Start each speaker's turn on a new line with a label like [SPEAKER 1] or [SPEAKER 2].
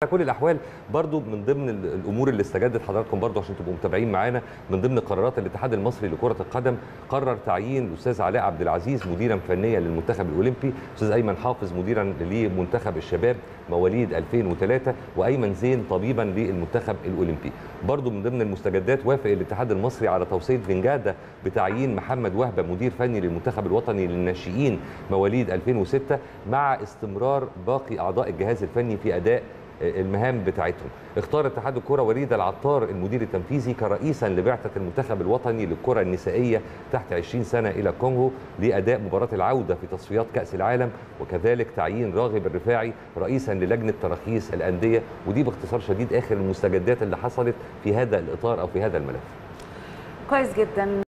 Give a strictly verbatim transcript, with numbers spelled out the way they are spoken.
[SPEAKER 1] على كل الاحوال برضو من ضمن الامور اللي استجدت حضراتكم برضو عشان تبقوا متابعين معانا، من ضمن قرارات الاتحاد المصري لكره القدم قرر تعيين الاستاذ علاء عبد العزيز مديرا فنيا للمنتخب الاولمبي، الاستاذ ايمن حافظ مديرا لمنتخب الشباب مواليد ألفين وثلاثة، وايمن زين طبيبا للمنتخب الاولمبي. برضو من ضمن المستجدات وافق الاتحاد المصري على توصيه فينجادا بتعيين محمد وهبه مدير فني للمنتخب الوطني للناشئين مواليد ألفين وستة، مع استمرار باقي اعضاء الجهاز الفني في اداء المهام بتاعتهم. اختار اتحاد الكره وليد العطار المدير التنفيذي كرئيسا لبعثه المنتخب الوطني للكره النسائيه تحت عشرين سنه الى الكونغو لاداء مباراه العوده في تصفيات كاس العالم، وكذلك تعيين راغب الرفاعي رئيسا للجنه تراخيص الانديه. ودي باختصار شديد اخر المستجدات اللي حصلت في هذا الاطار او في هذا الملف.
[SPEAKER 2] كويس جدا.